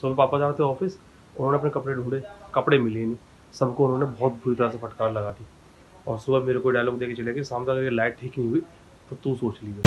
सुबह पापा जा रहे थे ऑफिस, उन्होंने अपने कपड़े ढूंढे, कपड़े मिले नहीं, सबको उन्होंने बहुत बुरी तरह से फटकार लगा दी। और सुबह मेरे को डायलॉग देके चले गए, शाम तक अगर लाइट ठीक नहीं हुई तो तू सोच लीजिए।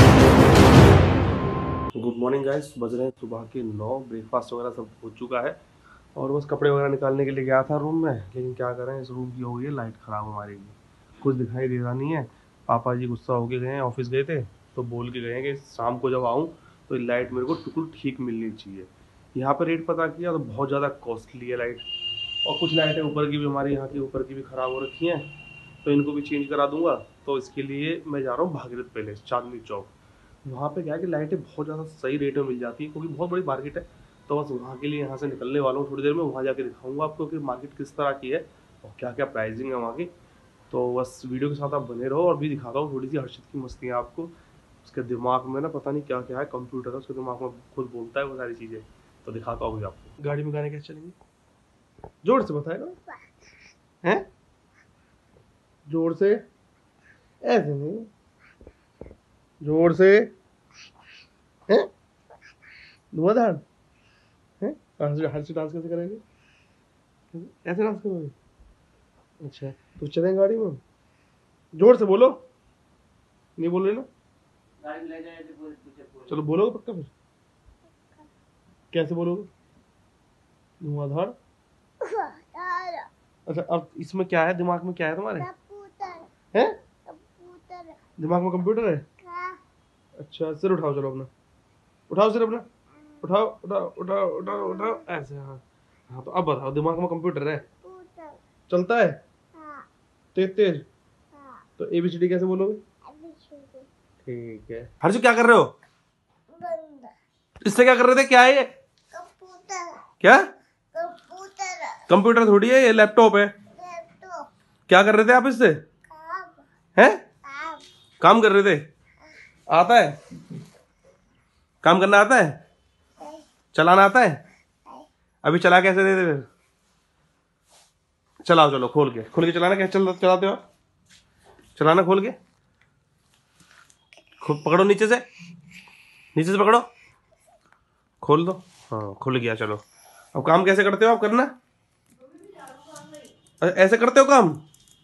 गुड मॉर्निंग गाइस, बज रहे हैं सुबह के 9, ब्रेकफास्ट वगैरह सब हो चुका है और बस कपड़े वगैरह निकालने के लिए गया था रूम में। लेकिन क्या करें, इस रूम की हो गई है लाइट ख़राब हमारे लिए, कुछ दिखाई दे रहा नहीं है। पापा जी गुस्सा होके गए हैं, ऑफिस गए थे तो बोल के गए हैं कि शाम को जब आऊँ तो लाइट मेरे को बिल्कुल ठीक मिलनी चाहिए। यहाँ पर रेट पता किया तो बहुत ज़्यादा कॉस्टली है लाइट, और कुछ लाइटें ऊपर की भी, हमारे यहाँ की ऊपर की भी ख़राब हो रखी हैं, तो इनको भी चेंज करा दूंगा। तो इसके लिए मैं जा रहा हूँ भागीरथ पैलेस, चांदनी चौक। वहाँ पे क्या है कि लाइटें बहुत ज़्यादा सही रेट में मिल जाती हैं, क्योंकि बहुत बड़ी मार्केट है। तो बस वहाँ के लिए यहाँ से निकलने वाला हूँ, थोड़ी देर में वहाँ जाके दिखाऊंगा आपको कि मार्केट किस तरह की है और क्या क्या प्राइसिंग है वहाँ की। तो बस वीडियो के साथ आप बने रहो, और भी दिखाता हूँ थोड़ी सी हर्षित की मस्तियाँ आपको। उसके दिमाग में ना पता नहीं क्या क्या है, कंप्यूटर है उसके दिमाग में, खुद बोलता है वो सारी चीज़ें। तो दिखाता हूँ आपको। गाड़ी में गाने कैसे चलेंगे, जोर से बताएगा हैं, जोर से, ऐसे नहीं, जोर से हैं, धुआंधार हैं। हर्ष डांस कैसे करेंगे, ऐसे डांस करोगे? अच्छा तो चलें गाड़ी में, जोर से बोलो, नहीं बोल रहे ना? गाड़ी ले जाए तो चलो बोलोगे पक्का? फिर कैसे बोलोगे? धुआंधार। अच्छा अब इसमें क्या है, दिमाग में क्या है तुम्हारे? हैं? दिमाग में कंप्यूटर है? अच्छा सिर उठाओ, चलो अपना उठाओ, सिर अपना उठाओ, उठाओ उठाओ उठाओ उठाओ, ऐसे। हाँ हाँ, तो अब बताओ, दिमाग में कंप्यूटर है, चलता है तेज तेज? तो ABCD कैसे बोलोगे? ठीक है। हर्षु क्या कर रहे हो? इससे क्या कर रहे थे, क्या है ये? क्या कंप्यूटर थोड़ी है ये, लैपटॉप है। क्या कर रहे थे आप इससे? हैं? काम कर रहे थे? आता है काम करना, आता है चलाना, आता है? अभी चला कैसे दे दे? चलाओ, चलो खोल के चलाना। कैसे चलाते हो आप? चलाना खोल के, पकड़ो नीचे से पकड़ो, खोल दो। हाँ खुल गया, चलो। अब काम कैसे करते हो आप, करना ऐसे करते हो काम?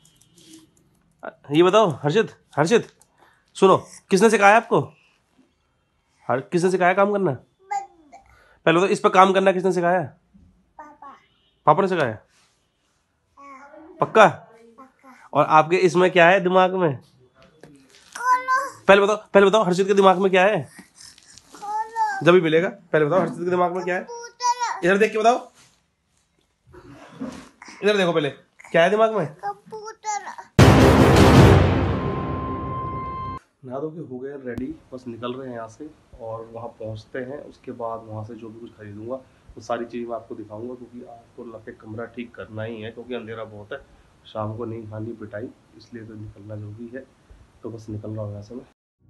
ये बताओ हर्षित सुनो, किसने सिखाया आपको? किसने सिखाया काम करना? पहले तो इस पर काम करना किसने सिखाया? पापा ने सिखाया? पक्का? और आपके इसमें क्या है दिमाग में? पहले बताओ हर्षित के दिमाग में क्या है, जब भी मिलेगा। पहले बताओ हर्षित के दिमाग में क्या है, इधर देख के बताओ, इधर देखो पहले, क्या है दिमाग में? नहा धो के हो गए रेडी, बस निकल रहे हैं यहाँ से और वहाँ पहुँचते हैं। उसके बाद वहाँ से जो भी कुछ खरीदूंगा वो सारी चीज़ मैं आपको दिखाऊंगा, क्योंकि आपको लगे कमरा ठीक करना ही है, क्योंकि अंधेरा बहुत है, शाम को नहीं खानी पिटाई, इसलिए तो निकलना जरूरी है। तो बस निकल रहा हूँ यहाँ से मैं।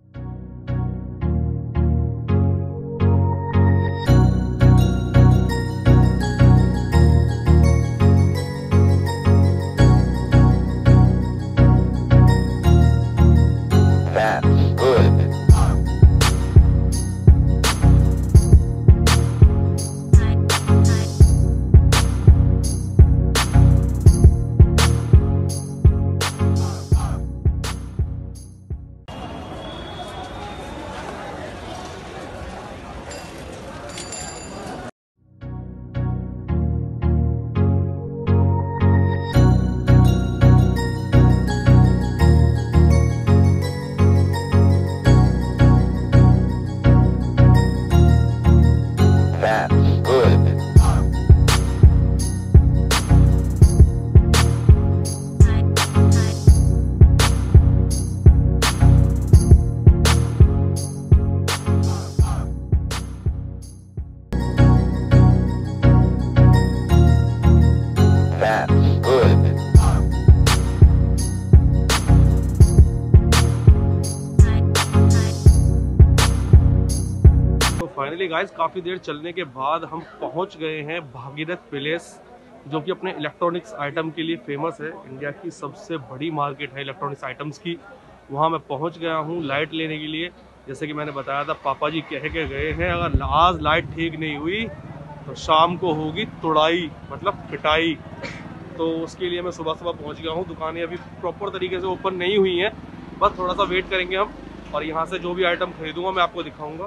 फाइनली गाइस, काफ़ी देर चलने के बाद हम पहुंच गए हैं भागीरथ पैलेस, जो कि अपने इलेक्ट्रॉनिक्स आइटम के लिए फेमस है। इंडिया की सबसे बड़ी मार्केट है इलेक्ट्रॉनिक्स आइटम्स की। वहां मैं पहुंच गया हूं लाइट लेने के लिए। जैसे कि मैंने बताया था, पापा जी कह के गए हैं अगर आज लाइट ठीक नहीं हुई तो शाम को होगी तुड़ाई, मतलब पिटाई। तो उसके लिए मैं सुबह सुबह पहुंच गया हूँ। दुकानें अभी प्रॉपर तरीके से ओपन नहीं हुई हैं, बस थोड़ा सा वेट करेंगे हम। और यहाँ से जो भी आइटम खरीदूंगा मैं आपको दिखाऊंगा।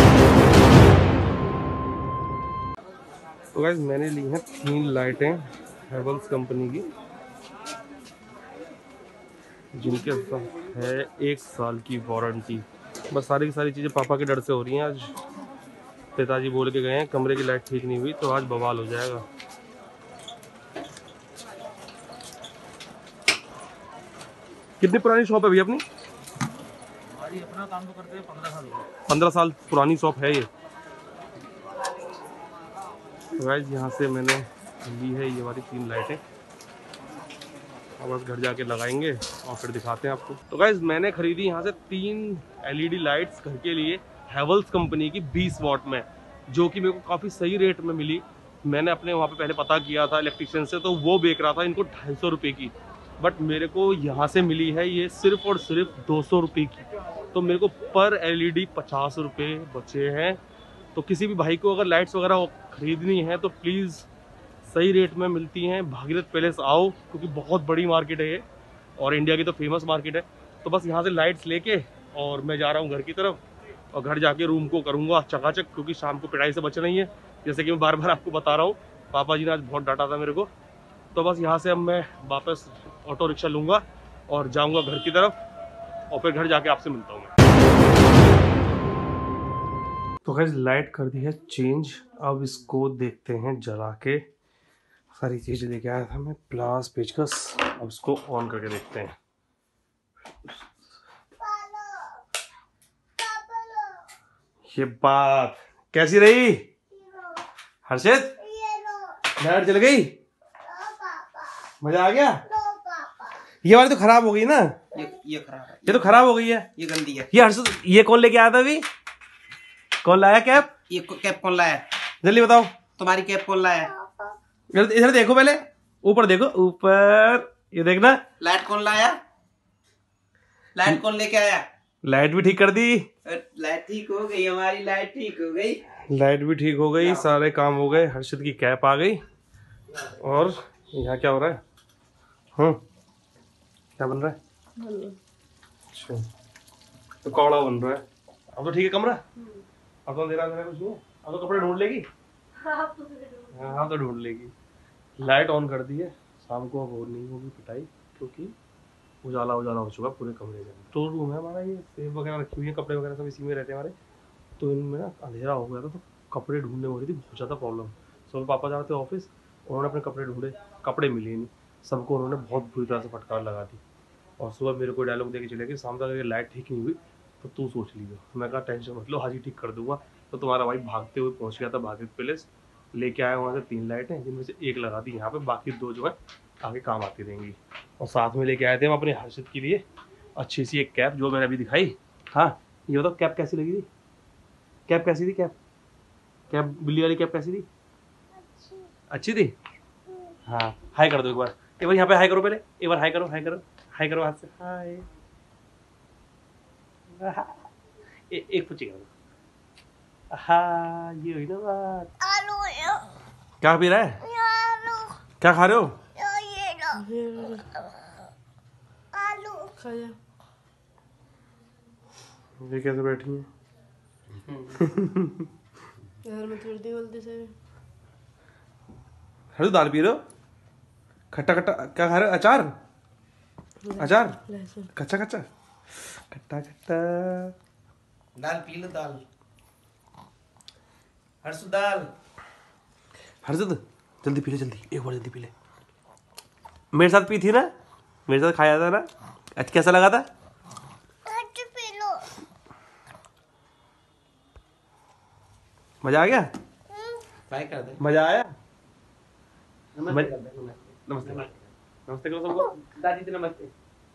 तो गाइस मैंने ली हैं 3 लाइटें हेवल्स कंपनी की, जिनके साथ है 1 साल की वारंटी। बस सारी की सारी चीज़ें पापा के डर से हो रही हैं। आज पिताजी बोल के गए हैं कमरे की लाइट ठीक नहीं हुई तो आज बवाल हो जाएगा। कितनी पुरानी शॉप है भैया अपनी? हमारी अपना काम तो करते हैं 15 साल हो गए। 15 साल पुरानी शॉप है ये। तो गाइस यहाँ से मैंने ली है ये वाली 3 लाइटें। अब बस घर जाके लगाएंगे और फिर दिखाते हैं आपको। तो गाइस मैंने खरीदी यहाँ से 3 LED लाइट्स घर के लिए हेवल्स कंपनी की 20 वॉट में, जो कि मेरे को काफ़ी सही रेट में मिली। मैंने अपने वहाँ पे पहले पता किया था इलेक्ट्रिशियन से, तो वो बेच रहा था इनको 250 रुपये की, बट मेरे को यहाँ से मिली है ये सिर्फ और सिर्फ 200 रुपये की। तो मेरे को पर LED 50 रुपये बचे हैं। तो किसी भी भाई को अगर लाइट्स वगैरह खरीदनी है तो प्लीज़, सही रेट में मिलती हैं, भागीरथ पैलेस आओ, क्योंकि बहुत बड़ी मार्केट है ये और इंडिया की तो फेमस मार्केट है। तो बस यहाँ से लाइट्स लेके और मैं जा रहा हूँ घर की तरफ, और घर जाके रूम को करूँगा चकाचक, क्योंकि शाम को पिटाई से बचना ही है। जैसे कि मैं बार बार आपको बता रहा हूँ, पापा जी ने आज बहुत डांटा था मेरे को। तो बस यहाँ से अब मैं वापस ऑटो रिक्शा लूँगा और जाऊँगा घर की तरफ, और फिर घर जाके आपसे मिलता हूँ मैं। तो गाइस लाइट कर दी है चेंज, अब इसको देखते हैं जला के। सारी चीज़ें लेके आया था मैं, प्लास पेचकस। अब इसको ऑन करके देखते हैं। ये बात कैसी रही हर्षित? लाइट जल गई, मजा आ गया? ये वाली तो खराब हो गई ना? ये खराब है, ये तो खराब हो गई है, ये गंदी है। ये हर्षित ये कौन लेके आया था अभी? कौन लाया कैप? ये कैप कौन लाया? जल्दी बताओ। तुम्हारी कैप कौन लाया? इधर देखो, पहले ऊपर देखो, ऊपर ये देखना। लाइट कौन लाया? लाइट कौन लेके आया? लाइट भी ठीक कर दी। लाइट ठीक हो गई, हमारी लाइट ठीक हो गई। लाइट भी ठीक हो गई, सारे काम हो गए, हर्षित की कैप आ गई। और यहाँ क्या हो रहा है? क्या बन रहा है? अच्छा, तो कौड़ा बन रहा है। अब तो ठीक है कमरा, अब तो अंधेरा अंधेरा कुछ नहीं है। अब तो कपड़े ढूंढ लेगी। हाँ तो ढूंढ लेगी। लाइट ऑन कर दी है, शाम को अब और नहीं होगी पिटाई, क्योंकि उजाला उजाला हो चुका पूरे कमरे में। स्टोर रूम है हमारा, ये सेफ वगैरह रखी हुई है, कपड़े वगैरह सब इसी में रहते हैं हमारे। तो इनमें ना अंधेरा हो गया था, तो कपड़े ढूंढने में हो रही थी बहुत ज़्यादा प्रॉब्लम। सुबह पापा जा रहे थे ऑफिस, उन्होंने अपने कपड़े ढूंढे, कपड़े मिले नहीं, सबको उन्होंने बहुत बुरी तरह से फटकार लगा दी। और सुबह मेरे को डायलॉग दे के चले गए, शाम तक अगर लाइट ठीक नहीं हुई तो तू सोच लीजिए। मैं कहा टेंशन मत लो, आज ही ठीक कर दूंगा। तो तुम्हारा भाई भागते हुए पहुँच गया था भागीरथ पैलेस, लेके आया वहाँ से 3 लाइटें, जिनमें से 1 लगा दी यहाँ पे, बाकी 2 जो है आगे काम आती रहेंगी। और साथ में लेके आए थे हम अपने हर्षित के लिए अच्छी सी एक कैप, जो मैंने अभी दिखाई। हाँ ये बताओ कैप कैसी लगी थी? कैप कैसी थी? कैप बिल्ली वाली कैप कैसी थी? अच्छी थी। हाँ हाई कर दो एक बार, यहाँ पे हाई करो, पहले एक बार हाई करो, हाई करो, हाई करो हाथ से, हाय। एक पूछी करो। हाँ ये हुई ना बात। क्या पी रहा है? क्या खा रहे हो? ये कैसे बैठी है? यार मैं तुरंत गलती से। हर दाल पी रहे हो? खट्टा खट्टा क्या खा रहे हो? अचार? अचार कच्चा कच्चा खट्टा खट्टा। दाल पी लो, दाल हर्षु, दाल। हर्षद जल्दी पी ले, जल्दी एक बार जल्दी पी ले। मेरे साथ पी थी ना, मेरे साथ खाया था ना, आज कैसा लगा था? मजा आ गया? बाय कर दे। मजा आया? नमस्ते कर दे। नमस्ते नमस्ते करो सबको। दादी जी नमस्ते।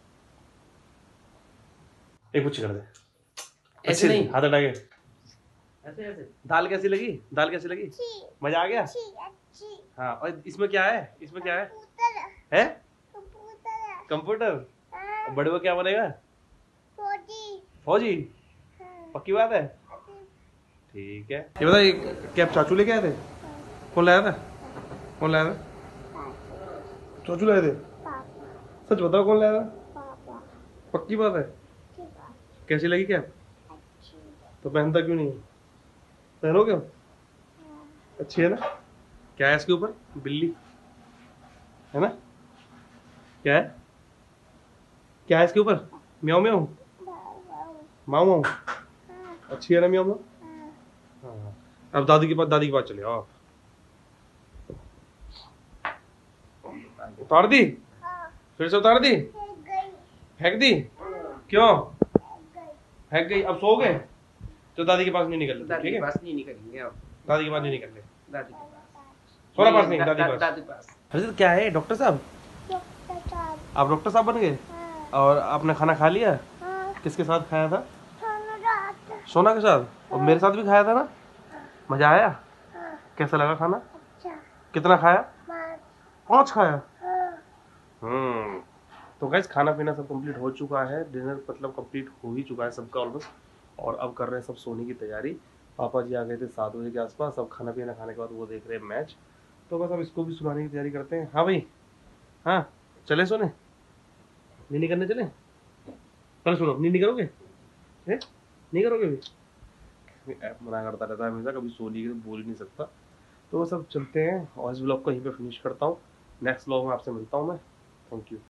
एक पुच्ची कर दे। ऐसे नहीं, हाथ हटा के। ऐसे ऐसे। दाल कैसी लगी? दाल कैसी लगी? मजा आ गया? हाँ। और इसमें क्या है? इसमें क्या है? है कंप्यूटर। बड़े को क्या बनेगा? फौजी। पक्की बात है? ठीक है। ये बता, ये कैप चाचू लेके आए थे? कौन लाया था? कौन लाया था? चोचू लाए थे? सच बताओ कौन लाया था? पक्की बात है? कैसी लगी क्या? तो पहनता क्यों नहीं है? पहनो क्यों? अच्छी है ना? क्या है इसके ऊपर? बिल्ली है ना? क्या है? क्या है इसके ऊपर? म्याऊ म्याऊ माऊ माऊ। अच्छी है ना म्याऊ म्याऊ? हाँ। अब दादी के पास चले आओ। उतार दी? फिर से उतार दी? फेंक दी? क्यों फेंक गई? अब सो गए तो दादी के पास नहीं निकल दादी ठीक के है? पास नहीं निकलेंगे अब। दादी के पास नहीं निकल दादी के पास। सोना पास नहीं, दादी पास। दादी पास। अरे तो क्या है डॉक्टर साहब? आप डॉक्टर साहब बन गए? और आपने खाना खा लिया? किसके साथ खाया था? सोना के साथ। और मेरे साथ भी खाया था ना? मजा आया? कैसा लगा खाना? कितना खाया? 5 खाया। तो गाइस खाना पीना सब कंप्लीट हो चुका है, डिनर मतलब कंप्लीट हो ही चुका है सबका ऑलमोस्ट, और अब कर रहे हैं सब सोने की तैयारी। पापा जी आ गए थे 7 बजे के आसपास, अब खाना पीना खाने के बाद वो देख रहे हैं मैच, तो बस अब इसको भी सुलाने की तैयारी करते हैं। हाँ भाई, हाँ चले सोने, नींद करने चले? पहले सुनो, नींद करोगे? नहीं करोगे भी? ऐप मना करता रहता है हमेशा, कभी सोने की तो बोल ही नहीं सकता। तो वो सब चलते हैं और इस ब्लॉग को यहीं पे फिनिश करता हूँ। नेक्स्ट ब्लॉग में आपसे मिलता हूँ मैं। Thank you.